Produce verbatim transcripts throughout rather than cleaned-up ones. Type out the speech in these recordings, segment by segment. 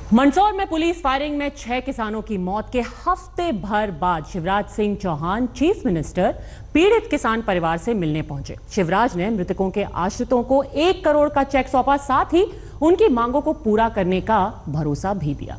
मंदसौर में police firing में छह किसानों की मौत के हफ्ते भर बाद शिवराज सिंह चौहान चीफ मिनिस्टर पीड़ित किसान परिवार से मिलने पहुंचे। शिवराज ने मृतकों के आश्रितों को एक करोड़ का चेक सौंपा, साथ ही उनकी मांगों को पूरा करने का भरोसा भी दिया।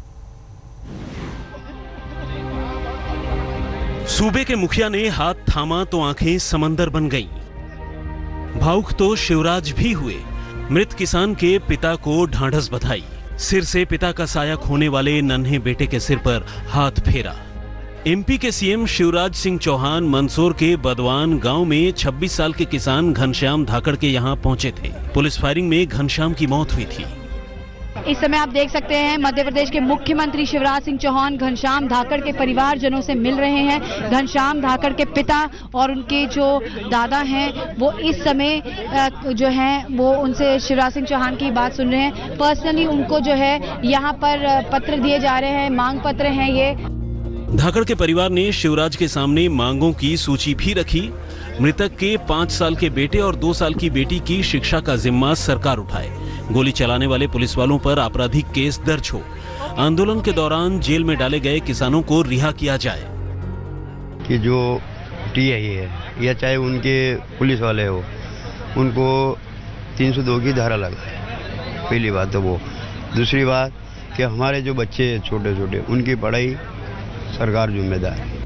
सूबे के मुखिया ने हाथ थामा तो आंखें समंदर बन गईं। भावुक तो शिवराज भी हुए। मृत किसान के पिता को ढांढस बधाई। सिर से पिता का साया खोने वाले नन्हे बेटे के सिर पर हाथ फेरा। एमपी के सीएम शिवराज सिंह चौहान मंदसौर के बदवान गांव में छब्बीस साल के किसान घनश्याम धाकड़ के यहां पहुंचे थे। पुलिस फायरिंग में घनश्याम की मौत हुई थी। इस समय आप देख सकते हैं मध्य प्रदेश के मुख्यमंत्री शिवराज सिंह चौहान घनश्याम धाकड़ के परिवारजनों से मिल रहे हैं। घनश्याम धाकड़ के पिता और उनके जो दादा हैं वो इस समय जो हैं वो उनसे शिवराज सिंह चौहान की बात सुन रहे हैं। पर्सनली उनको जो है यहाँ पर पत्र दिए जा रहे हैं, मांग पत्र हैं ये। धाकड़ के परिवार ने शिवराज के सामने मांगों की सूची भी रखी। मृतक के पांच साल के बेटे और दो साल की बेटी की शिक्षा का जिम्मा सरकार उठाए। गोली चलाने वाले पुलिस वालों पर आपराधिक केस दर्ज हो। आंदोलन के दौरान जेल में डाले गए किसानों को रिहा किया जाए। कि जो टीआई है या चाहे उनके पुलिस वाले हो, उनको तीन सौ दो की धारा लगाए। पहली बात तो वो। दूसरी बात कि हमारे जो बच्चे छोटे छोटे उनकी पढ़ाई सरकार जिम्मेदार है।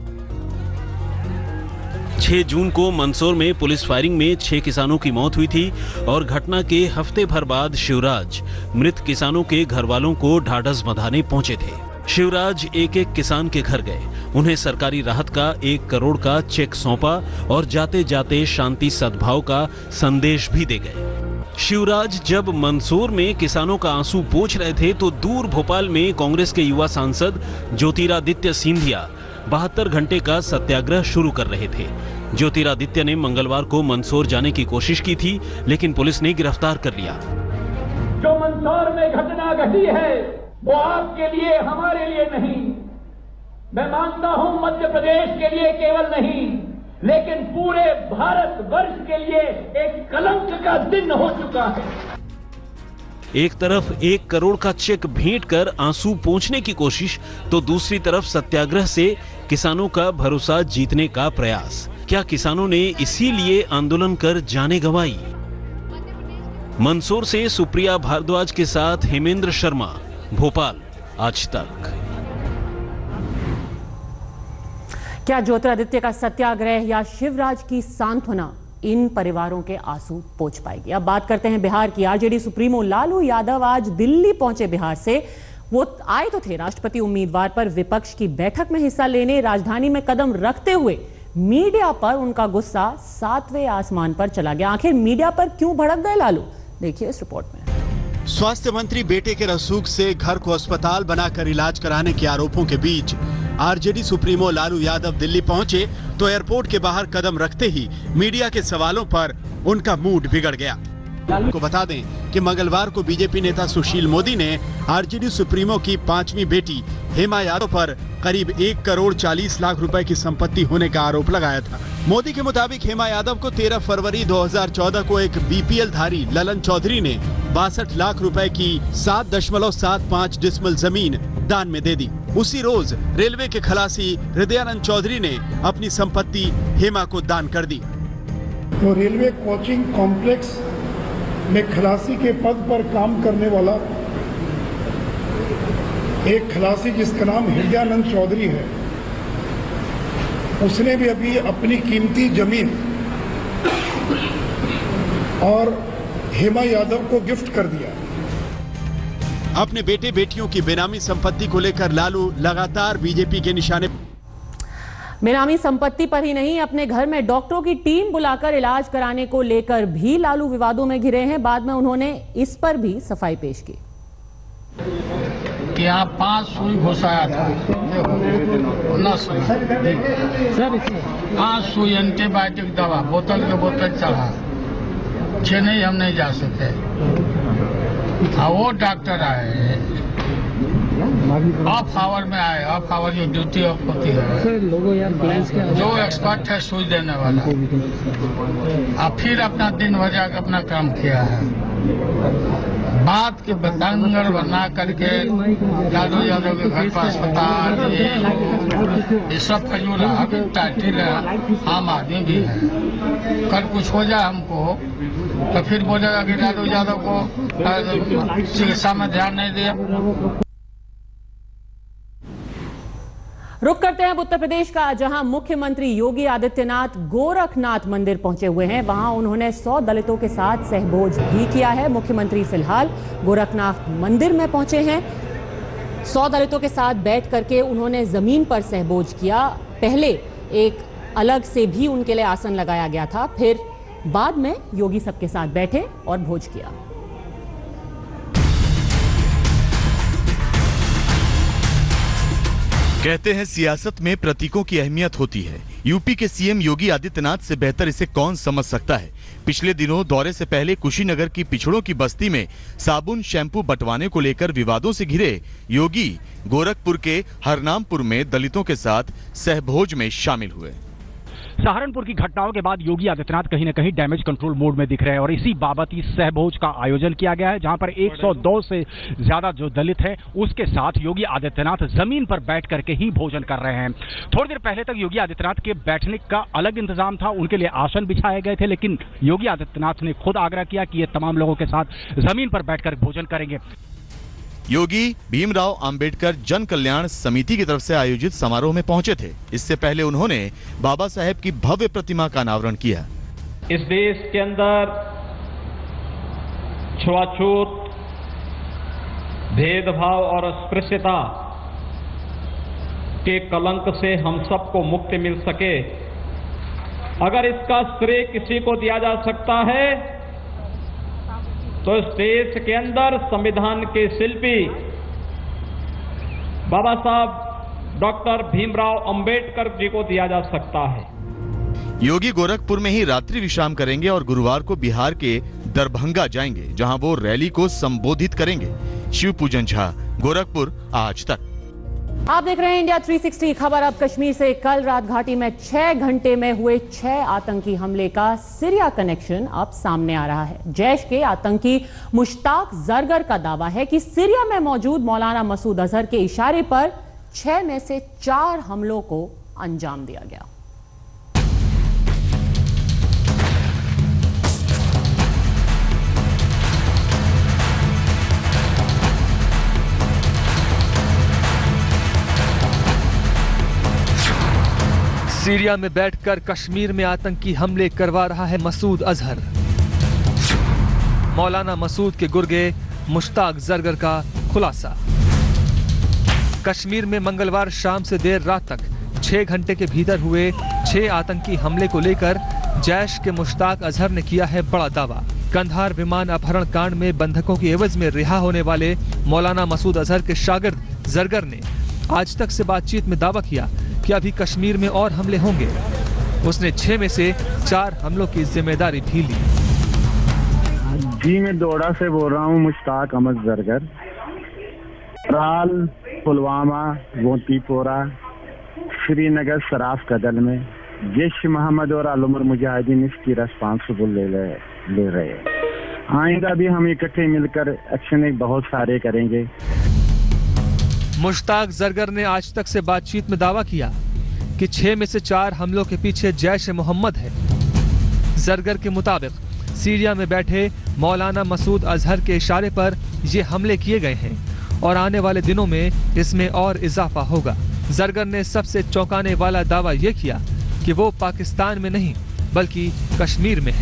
छह जून को मंदसौर में पुलिस फायरिंग में छह किसानों की मौत हुई थी और घटना के हफ्ते भर बाद शिवराज मृत किसानों के घर वालों को ढाढ़स बंधाने पहुंचे थे। शिवराज एक एक किसान के घर गए, उन्हें सरकारी राहत का एक करोड़ का चेक सौंपा और जाते जाते शांति सद्भाव का संदेश भी दे गए। शिवराज जब मंदसौर में किसानों का आंसू पोंछ रहे थे तो दूर भोपाल में कांग्रेस के युवा सांसद ज्योतिरादित्य सिंधिया बहत्तर घंटे का सत्याग्रह शुरू कर रहे थे। ज्योतिरादित्य ने मंगलवार को मंदसौर जाने की कोशिश की थी, लेकिन पुलिस ने गिरफ्तार कर लिया। जो मंदसौर में घटना घटी है वो आपके लिए, हमारे लिए नहीं, मैं मानता हूं मध्य प्रदेश के लिए केवल नहीं, लेकिन पूरे भारत वर्ष के लिए एक कलंक का दिन हो चुका है। एक तरफ एक करोड़ का चेक भेंट कर आंसू पोंछने की कोशिश, तो दूसरी तरफ सत्याग्रह से किसानों का भरोसा जीतने का प्रयास। क्या किसानों ने इसीलिए आंदोलन कर जाने गंवाई? मंदसौर से सुप्रिया भारद्वाज के साथ हेमेंद्र शर्मा, भोपाल, आज तक। क्या ज्योतिरादित्य का सत्याग्रह या शिवराज की सांत्वना इन परिवारों के आंसू पोंछ पाएगी? अब बात करते हैं बिहार की। आरजेडी सुप्रीमो लालू यादव आज दिल्ली पहुंचे। बिहार से वो आए तो थे राष्ट्रपति उम्मीदवार पर विपक्ष की बैठक में हिस्सा लेने। राजधानी में कदम रखते हुए मीडिया पर उनका गुस्सा सातवें आसमान पर चला गया। आखिर मीडिया पर क्यों भड़क गए लालू? देखिए इस रिपोर्ट में। स्वास्थ्य मंत्री बेटे के रसूख से घर को अस्पताल बनाकर इलाज कराने के आरोपों के बीच आरजेडी सुप्रीमो लालू यादव दिल्ली पहुंचे तो एयरपोर्ट के बाहर कदम रखते ही मीडिया के सवालों पर उनका मूड बिगड़ गया। को बता दें कि मंगलवार को बीजेपी नेता सुशील मोदी ने आरजेडी सुप्रीमो की पांचवी बेटी हेमा यादव पर करीब एक करोड़ चालीस लाख रुपए की संपत्ति होने का आरोप लगाया था। मोदी के मुताबिक हेमा यादव को तेरह फरवरी दो हज़ार चौदह को एक बीपीएल धारी ललन चौधरी ने बासठ लाख रुपए की सात दशमलव सात पाँच डिसमिल जमीन दान में दे दी। उसी रोज रेलवे के खलासी हृदयानंद चौधरी ने अपनी संपत्ति हेमा को दान कर दी। तो रेलवे कोचिंग कॉम्प्लेक्स में खलासी के पद पर काम करने वाला एक खलासी जिसका नाम हृदयानंद चौधरी है, उसने भी अभी अपनी कीमती जमीन और हेमा यादव को गिफ्ट कर दिया। अपने बेटे बेटियों की बेनामी संपत्ति को लेकर लालू लगातार बीजेपी के निशाने। बेनामी संपत्ति पर ही नहीं, अपने घर में डॉक्टरों की टीम बुलाकर इलाज कराने को लेकर भी लालू विवादों में घिरे हैं। बाद में उन्होंने इस पर भी सफाई पेश की। यहाँ पांच सुई घुसाया था, पांच सुई एंटीबायोटिक दवा बोतल के बोतल चढ़ा, चेन्नई हम नहीं जा सके। हाँ, वो डॉक्टर आए ऑफ आवर में आए, ऑफ आवर जो ड्यूटी ऑफ होती है, जो एक्सपर्ट है सुई देने वाला, और फिर अपना दिन भर जाकर अपना काम किया है। बात के बतंगड़ बना करके लालू यादव के घर पर अस्पताल ये ये सब का जो अभी टाइटिल आम आदमी भी है। कल कुछ हो जाए हमको तो फिर बोलेगा कि लालू यादव को चिकित्सा में ध्यान नहीं दिया। रुक करते हैं उत्तर प्रदेश का, जहां मुख्यमंत्री योगी आदित्यनाथ गोरखनाथ मंदिर पहुंचे हुए हैं। वहां उन्होंने सौ दलितों के साथ सहभोज भी किया है। मुख्यमंत्री फिलहाल गोरखनाथ मंदिर में पहुंचे हैं। सौ दलितों के साथ बैठ करके उन्होंने जमीन पर सहभोज किया। पहले एक अलग से भी उनके लिए आसन लगाया गया था, फिर बाद में योगी सबके साथ बैठे और भोज किया। कहते हैं सियासत में प्रतीकों की अहमियत होती है। यूपी के सीएम योगी आदित्यनाथ से बेहतर इसे कौन समझ सकता है। पिछले दिनों दौरे से पहले कुशीनगर की पिछड़ों की बस्ती में साबुन शैंपू बंटवाने को लेकर विवादों से घिरे योगी गोरखपुर के हरनामपुर में दलितों के साथ सहभोज में शामिल हुए। सहारनपुर की घटनाओं के बाद योगी आदित्यनाथ कहीं न कहीं डैमेज कंट्रोल मोड में दिख रहे हैं और इसी बाबत ही सहभोज का आयोजन किया गया है, जहां पर एक सौ दो से ज्यादा जो दलित हैं उसके साथ योगी आदित्यनाथ जमीन पर बैठ करके ही भोजन कर रहे हैं। थोड़ी देर पहले तक योगी आदित्यनाथ के बैठने का अलग इंतजाम था, उनके लिए आसन बिछाए गए थे, लेकिन योगी आदित्यनाथ ने खुद आग्रह किया कि ये तमाम लोगों के साथ जमीन पर बैठकर भोजन करेंगे। योगी भीमराव अंबेडकर जन कल्याण समिति की तरफ से आयोजित समारोह में पहुंचे थे। इससे पहले उन्होंने बाबा साहेब की भव्य प्रतिमा का अनावरण किया। इस देश के अंदर छुआछूत, भेदभाव और अस्पृश्यता के कलंक से हम सबको मुक्ति मिल सके, अगर इसका श्रेय किसी को दिया जा सकता है तो इस देश के अंदर संविधान के शिल्पी बाबा साहब डॉक्टर भीमराव अंबेडकर जी को दिया जा सकता है। योगी गोरखपुर में ही रात्रि विश्राम करेंगे और गुरुवार को बिहार के दरभंगा जाएंगे, जहां वो रैली को संबोधित करेंगे। शिव पूजन झा, गोरखपुर, आज तक। आप देख रहे हैं इंडिया तीन सौ साठ खबर। अब कश्मीर से कल रात घाटी में छह घंटे में हुए छह आतंकी हमले का सीरिया कनेक्शन अब सामने आ रहा है। जैश के आतंकी मुश्ताक जरगर का दावा है कि सीरिया में मौजूद मौलाना मसूद अजहर के इशारे पर छह में से चार हमलों को अंजाम दिया गया। सीरिया में बैठकर कश्मीर में आतंकी हमले करवा रहा है मसूद अजहर। मौलाना मसूद के गुर्गे मुश्ताक जरगर का खुलासा। कश्मीर में मंगलवार शाम से देर रात तक छह घंटे के भीतर हुए छह आतंकी हमले को लेकर जैश के मुश्ताक अजहर ने किया है बड़ा दावा। कंधार विमान अपहरण कांड में बंधकों की एवज में रिहा होने वाले मौलाना मसूद अजहर के शागिर्द जरगर ने आज तक से बातचीत में दावा किया कि अभी कश्मीर में और हमले होंगे। उसने छह में से चार हमलों की जिम्मेदारी भी ली। जी मैं दोड़ा से बोल रहा हूँ, मुश्ताक अहमद जरगर। त्राल, पुलवामा, मोतीपोरा, श्रीनगर, सराफ कदल में जैश मोहम्मद और आलमर मुजाहिदीन इसकी रेस्पॉन्सिबल ले, ले, ले रहे हैं। आइंदा भी हम इकट्ठे मिलकर एक्शन बहुत सारे करेंगे। मुश्ताक जरगर ने आज तक से बातचीत में दावा किया कि छह में से चार हमलों के पीछे जैश मोहम्मद है। जरगर के मुताबिक सीरिया में बैठे मौलाना मसूद अजहर के इशारे पर ये हमले किए गए हैं और आने वाले दिनों में इसमें और इजाफा होगा। जरगर ने सबसे चौंकाने वाला दावा ये किया कि वो पाकिस्तान में नहीं बल्कि कश्मीर में है।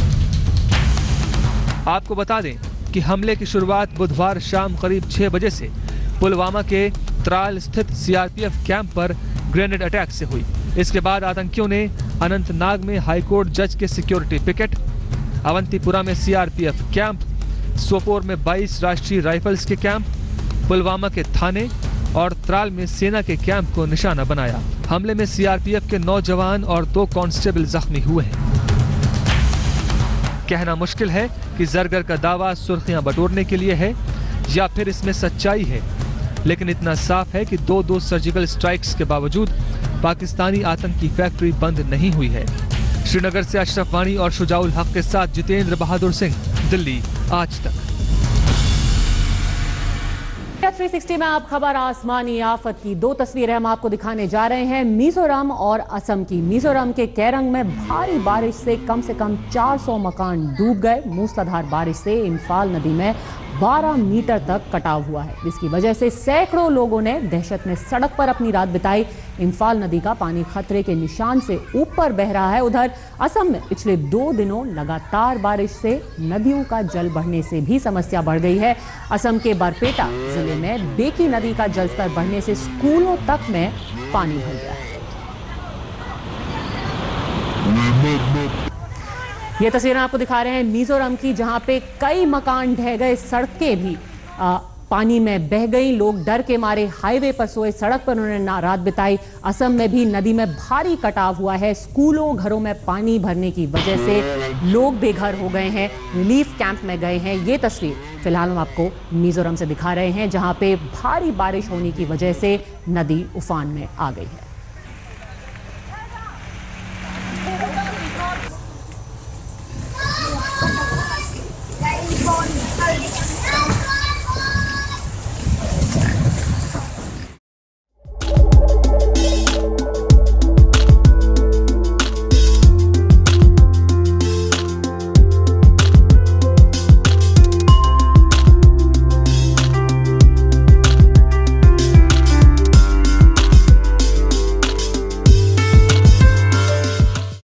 आपको बता दें कि हमले की शुरुआत बुधवार शाम करीब छह बजे से पुलवामा के त्राल स्थित सीआरपीएफ कैंप पर ग्रेनेड अटैक से हुई। इसके बाद आतंकियों ने अनंतनाग में हाईकोर्ट जज के सिक्योरिटी पिकेट, अवंतीपुरा में सीआरपीएफ कैंप, सोपोर में बाईस राष्ट्रीय राइफल्स के कैंप, पुलवामा के थाने और त्राल में सेना के कैंप को निशाना बनाया। हमले में सीआरपीएफ के नौ जवान और दो कांस्टेबल जख्मी हुए हैं। कहना मुश्किल है कि जरगर का दावा सुर्खियां बटोरने के लिए है या फिर इसमें सच्चाई है, लेकिन इतना साफ है कि दो दो सर्जिकल स्ट्राइक्स के बावजूद पाकिस्तानी आतंकी फैक्ट्री बंद नहीं हुई है। श्रीनगर से अशरफ वानी और शुजाउल हक के साथ जितेंद्र बहादुर सिंह, दिल्ली, आज तक। इंडिया तीन सौ साठ में आप खबर आसमानी आफत की दो तस्वीरें हम आपको दिखाने जा रहे हैं मिजोरम और असम की। मिजोरम के केरंग में भारी बारिश से कम से कम चार सौ मकान डूब गए। मूसलाधार बारिश से इंफाल नदी में बारह मीटर तक कटाव हुआ है, जिसकी वजह से सैकड़ों लोगों ने दहशत में सड़क पर अपनी रात बिताई। इंफाल नदी का पानी खतरे के निशान से ऊपर बह रहा है। उधर असम में पिछले दो दिनों लगातार बारिश से नदियों का जल बढ़ने से भी समस्या बढ़ गई है। असम के बरपेटा जिले में बेकी नदी का जलस्तर बढ़ने से स्कूलों तक में पानी भर गया है। ये तस्वीरें आपको दिखा रहे हैं मिजोरम की, जहां पे कई मकान ढह गए, सड़कें भी आ, पानी में बह गई। लोग डर के मारे हाईवे पर सोए, सड़क पर उन्होंने रात बिताई। असम में भी नदी में भारी कटाव हुआ है। स्कूलों घरों में पानी भरने की वजह से लोग बेघर हो गए हैं, रिलीफ कैंप में गए हैं। ये तस्वीर फिलहाल हम आपको मिजोरम से दिखा रहे हैं, जहां पे भारी बारिश होने की वजह से नदी उफान में आ गई है।